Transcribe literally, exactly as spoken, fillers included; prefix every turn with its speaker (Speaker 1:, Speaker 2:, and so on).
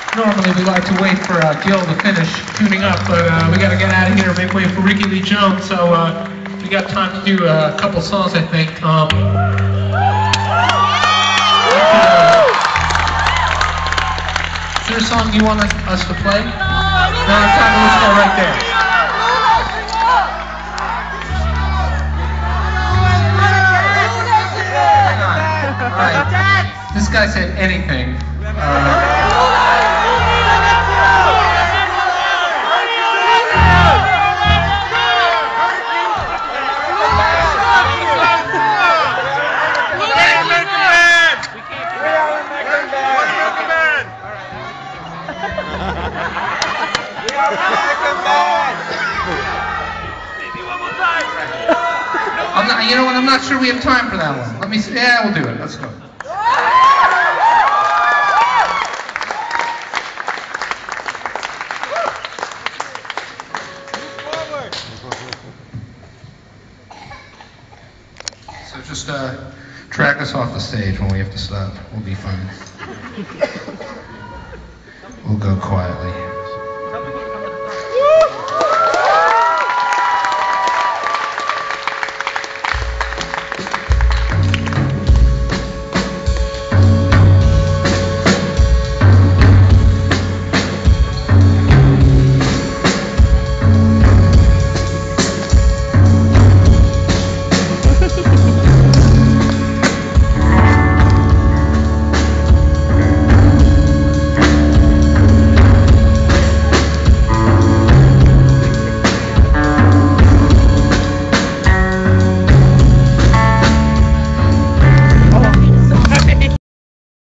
Speaker 1: Normally we like to wait for uh, Gil to finish tuning up, but uh, we got to get out of here and make way for Ricky Lee Jones, so uh, we got time to do uh, a couple songs, I think. Um, is there a song you want us, us to play? No, I'm talking, let's go right there. All right. This guy said anything. Uh, I'm not, you know what, I'm not sure we have time for that one. Let me see. Yeah, we'll do it. Let's go. So just uh, track us off the stage when we have to stop. We'll be fine. We'll go quietly.